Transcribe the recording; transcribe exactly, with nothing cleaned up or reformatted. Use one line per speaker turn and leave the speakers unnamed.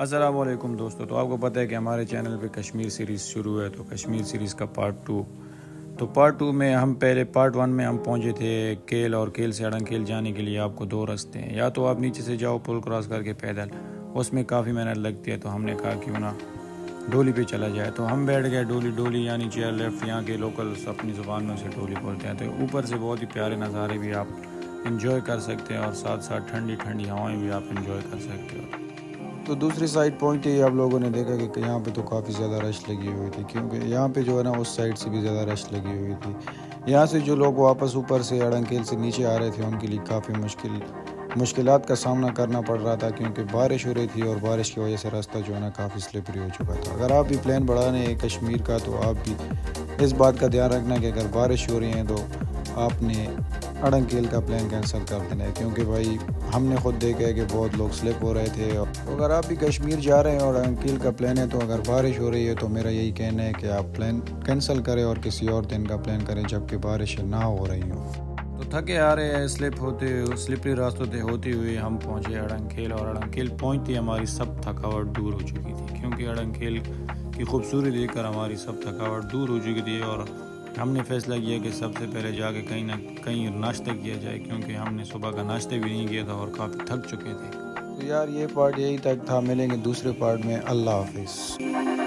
अस्सलाम वालेकुम दोस्तों। तो आपको पता है कि हमारे चैनल पे कश्मीर सीरीज़ शुरू है, तो कश्मीर सीरीज़ का पार्ट टू। तो पार्ट टू में हम पहले पार्ट वन में हम पहुंचे थे केल, और केल से अड़ंकेल जाने के लिए आपको दो रास्ते हैं। या तो आप नीचे से जाओ पुल क्रॉस करके पैदल, उसमें काफ़ी मेहनत लगती है। तो हमने कहा क्यों ना डोली पे चला जाए। तो हम बैठ गए डोली डोली यानी चेयर लेफ्ट, यहाँ के लोकल्स अपनी ज़ुबान में से डोली बोलते हैं। तो ऊपर से बहुत ही प्यारे नज़ारे भी आप इंजॉय कर सकते हैं और साथ साथ ठंडी ठंडी हवाएं भी आप इंजॉय कर सकते हो।
तो दूसरी साइड पहुंचते ही आप लोगों ने देखा कि यहाँ पे तो काफ़ी ज़्यादा रश लगी हुई थी, क्योंकि यहाँ पे जो है ना उस साइड से भी ज़्यादा रश लगी हुई थी। यहाँ से जो लोग वापस ऊपर से अड़ंकेल से नीचे आ रहे थे उनके लिए काफ़ी मुश्किल मुश्किलात का सामना करना पड़ रहा था, क्योंकि बारिश हो रही थी और बारिश की वजह से रास्ता जो है ना काफ़ी स्लिपरी हो चुका था। अगर आप भी प्लान बढ़ा रहे हैं कश्मीर का, तो आप भी इस बात का ध्यान रखना कि अगर बारिश हो रही है तो आपने अड़ंकेल का प्लान कैंसिल कर देना है, क्योंकि भाई हमने खुद देखा है कि बहुत लोग स्लिप हो रहे थे। तो अगर आप भी कश्मीर जा रहे हैं और अड़ंकेल का प्लान है, तो अगर बारिश हो रही है तो मेरा यही कहना है कि आप प्लान कैंसिल करें और किसी और दिन का प्लान करें जबकि बारिश ना हो रही हो।
तो थके आ रहे हैं, स्लिप होते स्लिपरी रास्तों से होते हुए हम पहुंचे अड़ंकेल, और अड़ंकेल पहुंचते हमारी सब थकावट दूर हो चुकी थी, क्योंकि अड़ंकेल की खूबसूरती देखकर हमारी सब थकावट दूर हो चुकी थी। और हमने फैसला किया कि सबसे पहले जाके कहीं ना कहीं नाश्ता किया जाए, क्योंकि हमने सुबह का नाश्ता भी नहीं किया था और काफ़ी थक चुके थे।
तो यार ये पार्ट यही तक था, मिलेंगे दूसरे पार्ट में। अल्लाह हाफिज़।